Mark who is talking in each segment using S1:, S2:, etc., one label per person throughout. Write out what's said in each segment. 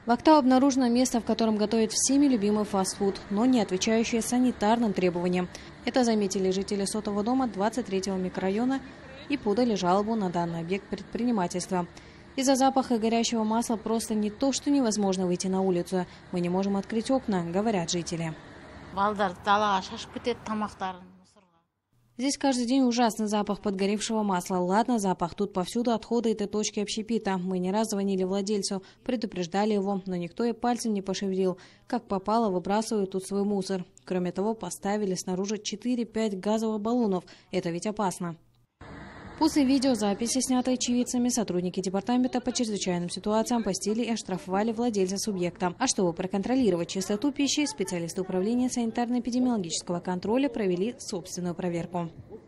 S1: В Актау обнаружено место, в котором готовят всеми любимый фастфуд, но не отвечающее санитарным требованиям. Это заметили жители сотого дома 23-го микрорайона и подали жалобу на данный объект предпринимательства. Из-за запаха горящего масла просто не то, что невозможно выйти на улицу. Мы не можем открыть окна, говорят жители. Здесь каждый день ужасный запах подгоревшего масла. Ладно, запах, тут повсюду отходы этой точки общепита. Мы не раз звонили владельцу, предупреждали его, но никто и пальцем не пошевелил. Как попало, выбрасывают тут свой мусор. Кроме того, поставили снаружи 4-5 газовых баллонов. Это ведь опасно. После видеозаписи, снятой очевидцами, сотрудники департамента по чрезвычайным ситуациям постили и оштрафовали владельца субъекта. А чтобы проконтролировать чистоту пищи, специалисты управления санитарно-эпидемиологического контроля провели собственную проверку.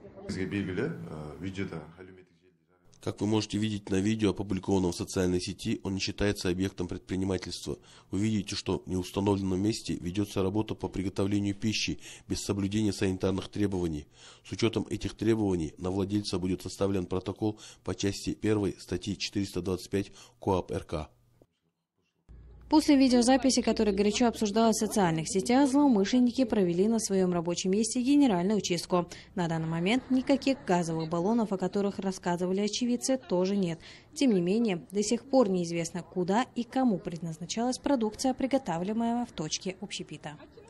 S2: Как вы можете видеть на видео, опубликованном в социальной сети, он не считается объектом предпринимательства. Вы видите, что в неустановленном месте ведется работа по приготовлению пищи без соблюдения санитарных требований. С учетом этих требований на владельца будет составлен протокол по части 1 статьи 425 КоАП РК.
S1: После видеозаписи, которая горячо обсуждалась в социальных сетях, злоумышленники провели на своем рабочем месте генеральную чистку. На данный момент никаких газовых баллонов, о которых рассказывали очевидцы, тоже нет. Тем не менее, до сих пор неизвестно, куда и кому предназначалась продукция, приготавливаемая в точке общепита.